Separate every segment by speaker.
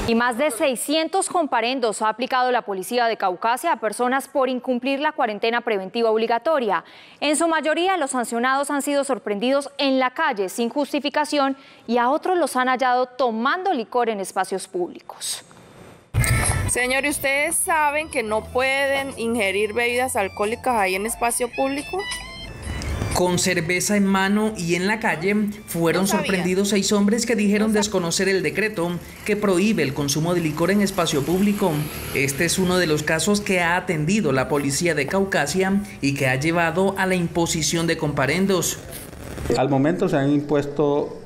Speaker 1: Y más de 600 comparendos ha aplicado la policía de Caucasia a personas por incumplir la cuarentena preventiva obligatoria. En su mayoría, los sancionados han sido sorprendidos en la calle sin justificación y a otros los han hallado tomando licor en espacios públicos.
Speaker 2: Señor, ¿ustedes saben que no pueden ingerir bebidas alcohólicas ahí en espacio público?
Speaker 3: Con cerveza en mano y en la calle, fueron sorprendidos 6 hombres que dijeron desconocer el decreto que prohíbe el consumo de licor en espacio público. Este es uno de los casos que ha atendido la policía de Caucasia y que ha llevado a la imposición de comparendos.
Speaker 4: Al momento se han impuesto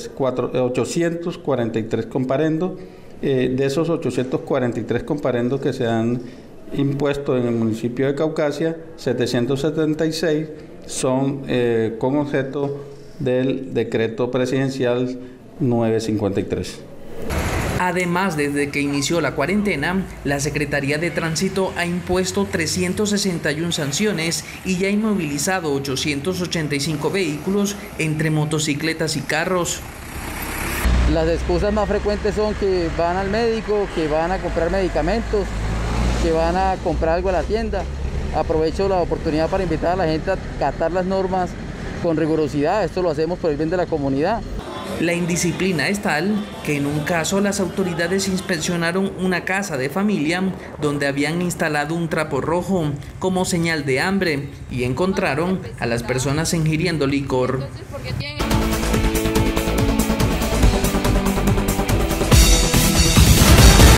Speaker 4: 843 comparendos. De esos 843 comparendos que se han impuesto en el municipio de Caucasia, 776 son con objeto del decreto presidencial 953.
Speaker 3: Además, desde que inició la cuarentena, la Secretaría de Tránsito ha impuesto 361 sanciones y ya ha inmovilizado 885 vehículos entre motocicletas y carros.
Speaker 5: Las excusas más frecuentes son que van al médico, que van a comprar medicamentos, que van a comprar algo a la tienda. Aprovecho la oportunidad para invitar a la gente a acatar las normas con rigurosidad. Esto lo hacemos por el bien de la comunidad.
Speaker 3: La indisciplina es tal que en un caso las autoridades inspeccionaron una casa de familia donde habían instalado un trapo rojo como señal de hambre y encontraron a las personas ingiriendo licor.